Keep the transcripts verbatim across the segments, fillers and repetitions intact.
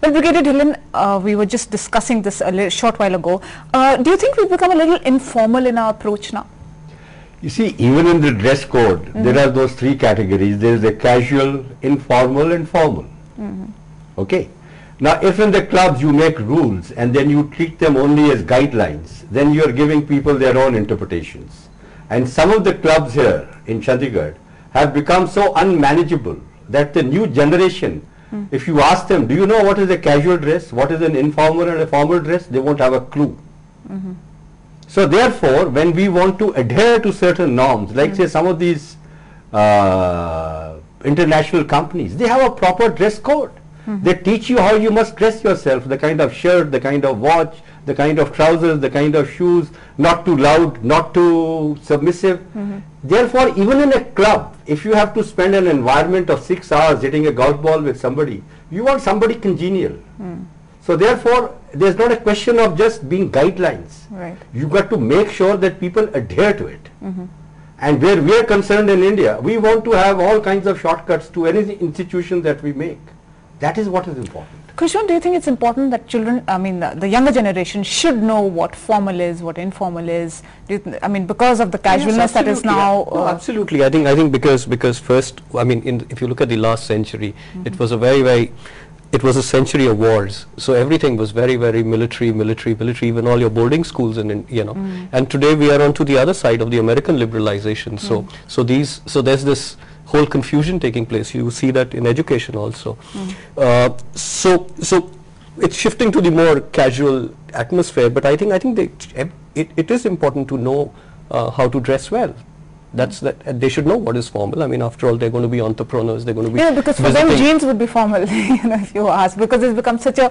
Well, Brigadier Dhillon, uh, we were just discussing this a little, short while ago. Uh, do you think we've become a little informal in our approach now? You see, even in the dress code, mm-hmm. there are those three categories. There is the casual, informal, and formal. Mm-hmm. Okay. Now, if in the clubs you make rules and then you treat them only as guidelines, then you are giving people their own interpretations. And some of the clubs here in Chandigarh have become so unmanageable that the new generation, mm. if you ask them, do you know what is a casual dress, what is an informal and a formal dress, they won't have a clue. Mm-hmm. So therefore, when we want to adhere to certain norms, like mm. say some of these uh, international companies, they have a proper dress code. Mm-hmm. They teach you how you must dress yourself, the kind of shirt, the kind of watch, the kind of trousers, the kind of shoes, not too loud, not too submissive. Mm-hmm. Therefore, even in a club, if you have to spend an environment of six hours hitting a golf ball with somebody, you want somebody congenial. Mm. So therefore, there's not a question of just being guidelines. Right. You've got to make sure that people adhere to it. Mm-hmm. And where we are concerned in India, we want to have all kinds of shortcuts to any institution that we make. That is what is important. Kushwan, do you think it's important that children, I mean, the, the younger generation should know what formal is, what informal is? Do you I mean, because of the casualness yes, that is now. Uh, no, absolutely. I think I think because because first, I mean, in, if you look at the last century, mm-hmm. it was a very very, it was a century of wars. So everything was very very military, military, military. Even all your boarding schools and in, you know. Mm. And today we are on to the other side of the American liberalization. So mm. so these so there's this whole confusion taking place. You see that in education also. Mm. Uh, so, so it's shifting to the more casual atmosphere. But I think I think they, it it is important to know uh, how to dress well. That's that. Uh, they should know what is formal. I mean, after all, they're going to be entrepreneurs. They're going to be yeah. Because for them, jeans would be formal. You know, if you ask, because it's become such a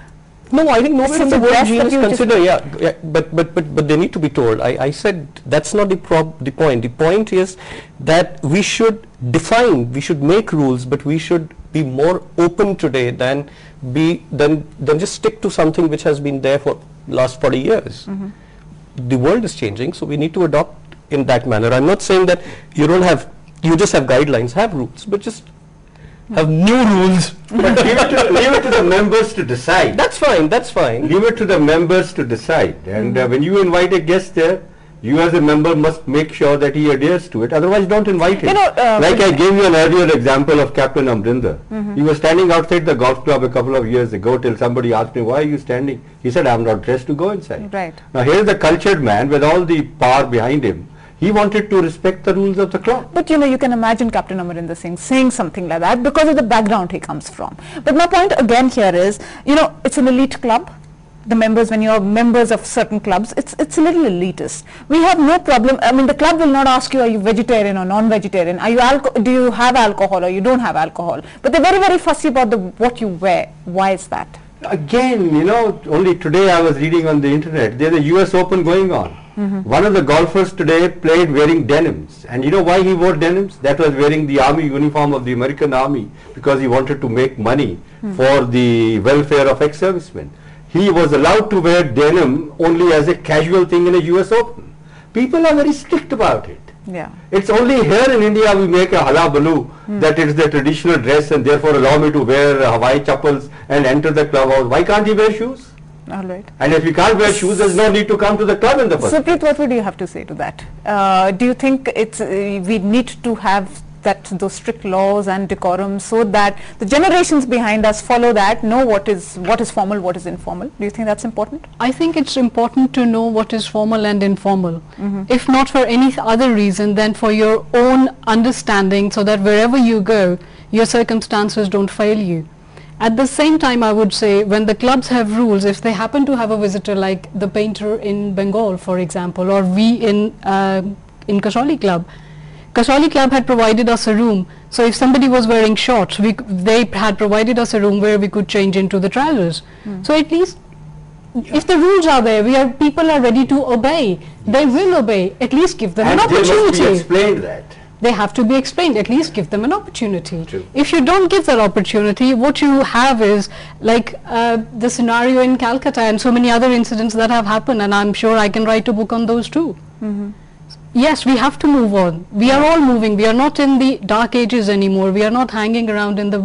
No, I think nobody in the word jeans consider, yeah, yeah, but, but, but, but they need to be told. I, I said that's not the prob the point. The point is that we should define, we should make rules, but we should be more open today than be, than, than just stick to something which has been there for last forty years. Mm-hmm. The world is changing, so we need to adopt in that manner. I'm not saying that you don't have, you just have guidelines, have rules, but just have new rules. But leave it, to, leave it to the members to decide. That's fine, that's fine. Leave it to the members to decide. And mm-hmm. uh, when you invite a guest there, you as a member must make sure that he adheres to it. Otherwise, don't invite him. You know, uh, like I gave you an earlier example of Captain Amrinder. Mm-hmm. He was standing outside the golf club a couple of years ago till somebody asked him, why are you standing? He said, I'm not dressed to go inside. Right. Now, here's the cultured man with all the power behind him. He wanted to respect the rules of the club. But you know, you can imagine Captain Amrinder Singh saying something like that because of the background he comes from. But my point again here is, you know, it's an elite club. The members, when you're members of certain clubs, it's it's a little elitist. We have no problem. I mean, the club will not ask you, are you vegetarian or non-vegetarian? Are you alco do you have alcohol or you don't have alcohol? But they're very, very fussy about the what you wear. Why is that? Again, you know, only today I was reading on the internet, there's a U S Open going on. Mm-hmm. One of the golfers today played wearing denims. And you know why he wore denims? That was wearing the army uniform of the American Army because he wanted to make money mm-hmm. for the welfare of ex-servicemen. He was allowed to wear denim only as a casual thing in a U S Open. People are very strict about it. Yeah. It's only here in India we make a halabaloo mm. that it's the traditional dress and therefore allow me to wear uh, Hawaii chappals and enter the clubhouse. Why can't he wear shoes? All right. And if you can't wear shoes, there's no need to come to the club in the first place. So, Preet, what would you have to say to that? Uh, do you think it's uh, we need to have that those strict laws and decorum so that the generations behind us follow that, know what is what is formal, what is informal? Do you think that's important? I think it's important to know what is formal and informal. Mm-hmm. If not for any other reason, then for your own understanding, so that wherever you go, your circumstances don't fail you. At the same time, I would say when the clubs have rules, if they happen to have a visitor like the painter in Bengal, for example, or we in uh, in Kasoli Club, Kasoli Club had provided us a room. So if somebody was wearing shorts, we, they had provided us a room where we could change into the trousers. Mm. So at least, yeah. if the rules are there, we are people are ready to obey. Yes. They will obey. At least give them and an opportunity. They must be explained that. They have to be explained. At least give them an opportunity. True. If you don't give that opportunity, what you have is like uh, the scenario in Calcutta and so many other incidents that have happened, and I'm sure I can write a book on those too. Mm-hmm. Yes, we have to move on. We are all moving. We are not in the dark ages anymore. We are not hanging around in the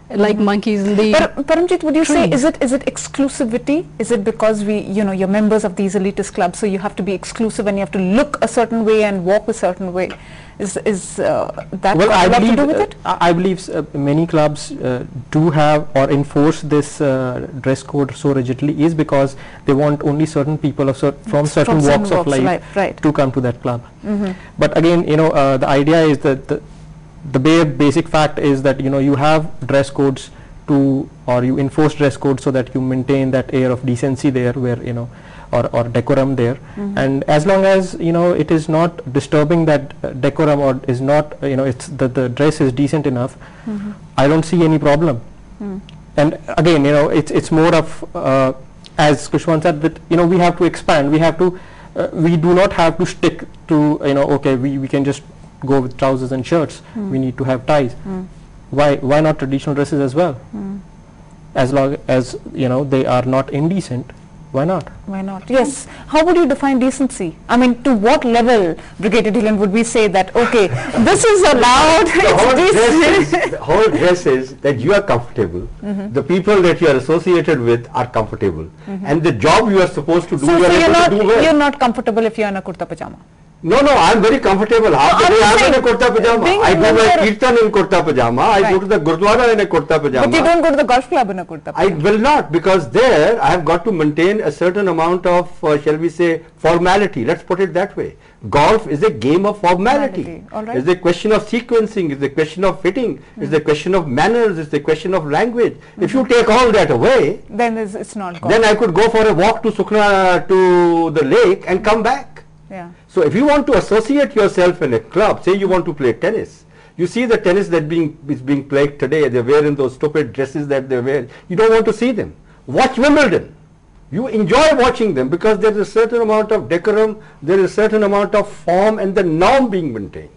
like monkeys in the But Paramjit, would you say, trees. is it is it exclusivity? Is it because we, you know, you're members of these elitist clubs, so you have to be exclusive and you have to look a certain way and walk a certain way? Is is uh, that Well, got I a lot to believe, do with uh, it? I I believe uh, many clubs uh, do have or enforce this uh, dress code so rigidly is because they want only certain people of cer from certain From walks certain of walks of life, life, right. to come to that club. Mm-hmm. But again, you know, uh, the idea is that the, the bare basic fact is that, you know, you have dress codes to, or you enforce dress codes so that you maintain that air of decency there, where, you know, or, or decorum there. Mm-hmm. And as long as, you know, it is not disturbing that uh, decorum, or is not, uh, you know, it's the, the dress is decent enough, Mm-hmm. I don't see any problem. Mm. And again, you know, it's it's more of, uh, as Kushwan said, that, you know, we have to expand. We have to, uh, we do not have to stick to, you know, okay, we, we can just go with trousers and shirts. Mm. We need to have ties. Mm. Why why not traditional dresses as well? Mm. As long as, you know, they are not indecent, why not? Why not? Yes. How would you define decency? I mean, to what level, Brigadier Dhillon, would we say that, okay, this is allowed, The whole, it's dress decent? is, the whole dress is that you are comfortable, Mm-hmm. the people that you are associated with are comfortable, and the job you are supposed to do, So, you so are you're able not, to do well. you're not comfortable if you're in a kurta pajama? No, no, I am very comfortable. Half the I'm day I am saying, in a kurta pajama. being I do my member- kirtan in kurta pajama. I go Right. to the Gurdwara in a kurta pajama. But you don't go to the golf club in a kurta I pajama. will not, because there I have got to maintain a certain amount of, uh, shall we say, formality. Let's put it that way. Golf is a game of formality. Formality, all right. It's a question of sequencing. It's a question of fitting. It's a question of manners. It's a question of language. If you take all that away, Then it's, it's not golf. then I could go for a walk to Sukhna to the lake and come back. Yeah. So if you want to associate yourself in a club, say you want to play tennis, you see the tennis that being is being played today, they're wearing those stupid dresses that they wear, you don't want to see them. Watch Wimbledon. You enjoy watching them because there is a certain amount of decorum, there is a certain amount of form and the norm being maintained.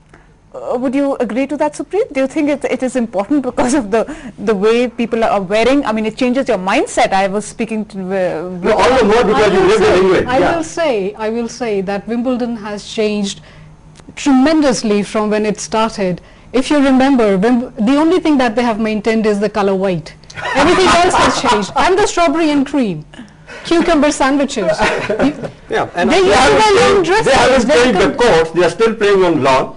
Uh, would you agree to that, Supreet? Do you think it, it is important because of the the way people are wearing? I mean, it changes your mindset. I was speaking to uh, No, all the more because I you will live in say- England. I yeah. will say, I will say that Wimbledon has changed tremendously from when it started. If you remember, Wimb the only thing that they have maintained is the color white. Everything else has changed. And the strawberry and cream, cucumber sandwiches. You- Yeah, and They I- used to wear long dresses. They haven't They changed the could- courts, they are still playing on lawn.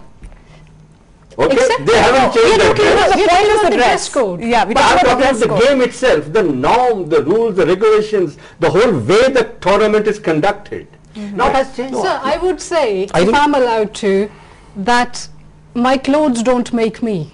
Okay, Except they for- haven't no, changed we're the talking dress. about- the You're point talking is the about the dress dress code. Yeah, we But talk I'm about talking the about dress the code. game itself, the norm, the rules, the regulations, the whole way the tournament is conducted. Now it has changed. Sir, I would say, I if think- I'm allowed to, that my clothes don't make me.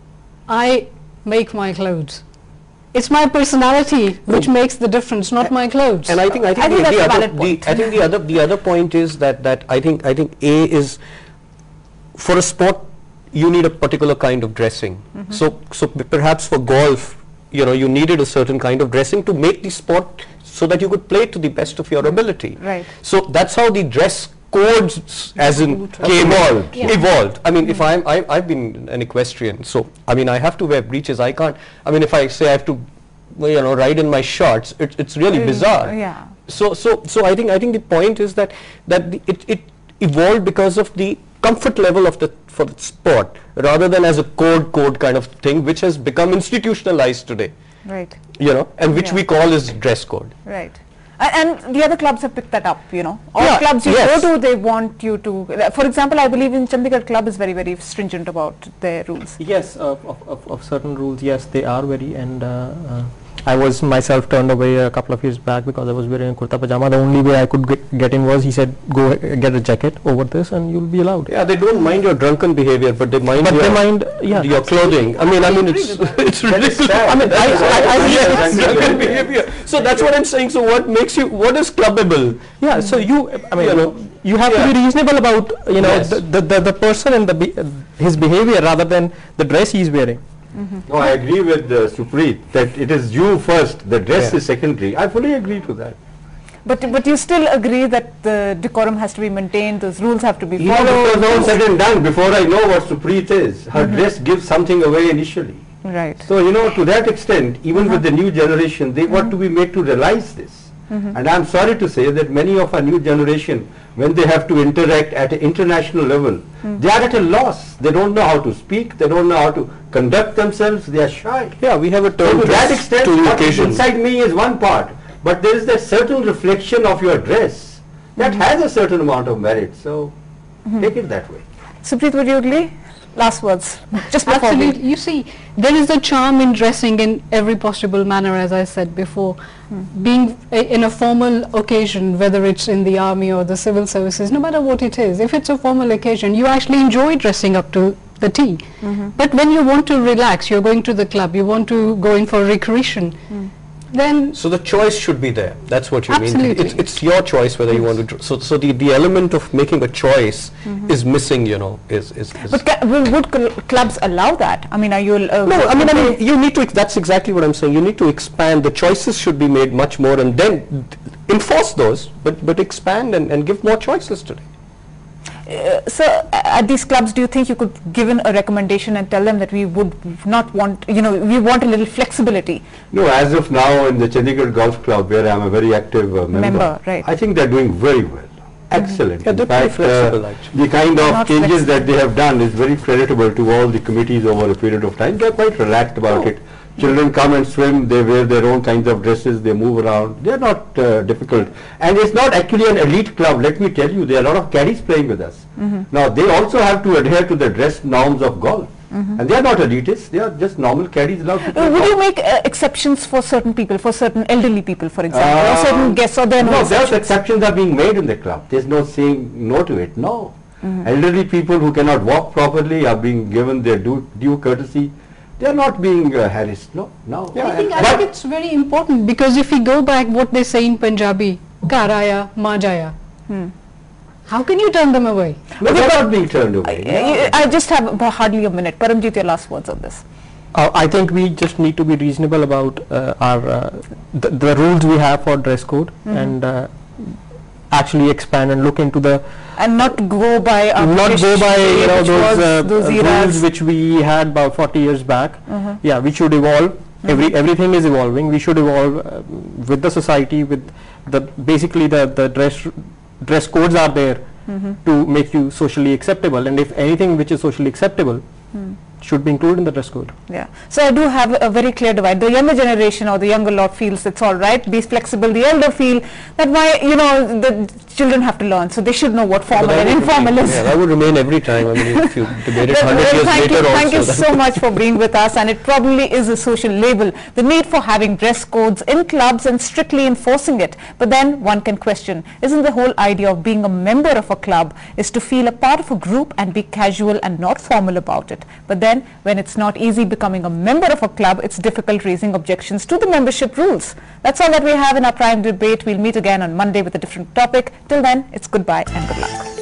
I make my clothes. It's my personality which makes the difference, not my clothes. And I think I think, I think the, that's the a other valid point. the, I think the other the other point is that that I think I think A is, for a sport you need a particular kind of dressing. Mm-hmm. So so p- perhaps for golf, you know, you needed a certain kind of dressing to make the sport so that you could play to the best of your ability. Right. So that's how the dress codes, as in, came Evolved. Yeah. evolved. I mean, if I'm, I, I've been an equestrian, so I mean, I have to wear breeches. I can't. I mean, if I say I have to, well, you know, ride in my shorts, it, it's really Uh, bizarre. yeah. So, so, so I think, I think the point is that that the, it, it evolved because of the comfort level of the for the sport, rather than as a code code kind of thing, which has become institutionalized today. Right. You know, and which Yeah. we call as dress code. Right. A- And the other clubs have picked that up, you know. All Yeah, clubs you yes. go to, they want you to. uh, For example, I believe in Chandigarh club is very, very stringent about their rules. Yes, uh, of, of, of certain rules, yes, they are very, and uh, uh, I was myself turned away a couple of years back because I was wearing a kurta pajama. The only way I could get, get in was he said, go uh, get a jacket over this and you'll be allowed. Yeah, they don't mind your drunken behavior, but they mind But your, they mind, yeah. your clothing. I mean, I mean, it's it's ridiculous. sad. I mean, I, That is I, I, sad. yes, Yes. drunken behavior. So that's what I'm saying. So what makes you? What is clubbable? Yeah, so you, I mean, You know, you have yeah. to be reasonable about, you know, Yes. the, the, the, the person and the be, uh, his behavior rather than the dress he's wearing. No, I agree with uh, Supreet that it is you first, the dress Yeah. is secondary. I fully agree to that. But but you still agree that the decorum has to be maintained, those rules have to be You know, because all followed. said and done, before I know what Supreet is, her dress gives something away initially. Right. So, you know, to that extent, even with the new generation, they want to be made to realize this. And I'm sorry to say that many of our new generation, when they have to interact at an international level, they are at a loss. They don't know how to speak, they don't know how to conduct themselves, they are shy. Yeah, we have a So term to that dress extent, to the what is occasion. inside me is one part, but there is that certain reflection of your dress that has a certain amount of merit. So take it that way. Supreet, would you agree? Last words, just before Absolutely. we... You see, there is a charm in dressing in every possible manner, as I said before. Being a, in a formal occasion, whether it's in the army or the civil services, no matter what it is, if it's a formal occasion, you actually enjoy dressing up to the T. But when you want to relax, you're going to the club, you want to go in for recreation, then So the choice should be there. That's what you mean. Absolutely. It's, it's your choice whether you want to. dr- So, so the, the element of making a choice is missing. You know, is is. is But ca will, would cl clubs allow that? I mean, are you... Uh, no, I mean, I mean, you need to. ex- That's exactly what I'm saying. You need to expand. The choices should be made much more, and then d- enforce those. But but expand and, and give more choices today. Uh, so uh, at these clubs, do you think you could give in a recommendation and tell them that we would not want, you know, we want a little flexibility? No, as of now in the Chandigarh Golf Club, where I am a very active uh, member, Member, right. I think they are doing very well. Excellent. Yeah, In they're pretty fact, flexible, uh, actually. the kind They're of not changes flexible. that they have done is very creditable to all the committees over a period of time. They are quite relaxed about Oh. it. Children come and swim, they wear their own kinds of dresses, they move around. They are not uh, difficult. And it's not actually an elite club, let me tell you. There are a lot of caddies playing with us. Now, they also have to adhere to the dress norms of golf. And they are not elitists, they are just normal caddies allowed to play Uh, would golf. you make uh, exceptions for certain people, for certain elderly people, for example, or Uh, certain guests, or there are no, No, there exceptions? exceptions are being made in the club. There's no saying no to it, no. Elderly people who cannot walk properly are being given their due, due courtesy. They are not being uh, harassed, no, no. Yeah, I think, I But- think it's very important, because if we go back what they say in Punjabi, Ghar aaya, maa jaya. How can you turn them away? No, they're not being turned away. I, I just have about hardly a minute. Paramjit, your last words on this. Uh, I think we just need to be reasonable about uh, our uh, the, the rules we have for dress code and uh, actually expand and look into the And not go by our not British go by you way, know which those, was uh, those uh, eras. rules which we had about forty years back. Yeah, we should evolve. Every everything is evolving. We should evolve uh, with the society. With the basically the the dress dress codes are there to make you socially acceptable. And if anything which is socially acceptable should be included in the dress code. Yeah. So I do have a very clear divide. The younger generation or the younger lot feels it's all right, be flexible. The elder feel that why, you know, the children have to learn, so they should know what But formal that and would informal remain- is. Yeah, that would remain every time. I mean, if you debate it Well, hundred well, years thank later you, also. thank you that- so much for being with us, and it probably is a social label, the need for having dress codes in clubs and strictly enforcing it. But then one can question, isn't the whole idea of being a member of a club is to feel a part of a group and be casual and not formal about it? But then when it's not easy becoming a member of a club, it's difficult raising objections to the membership rules. That's all that we have in our Prime Debate. We'll meet again on Monday with a different topic. Till then, it's goodbye and good luck.